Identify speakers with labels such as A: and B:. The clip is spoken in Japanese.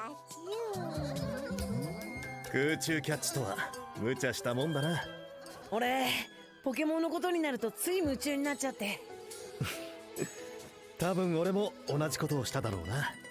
A: 空中キャッチとは無茶したもんだな。
B: 俺ポケモンのことになるとつい夢中になっちゃって。
A: 多分俺も同じことをしただろうな。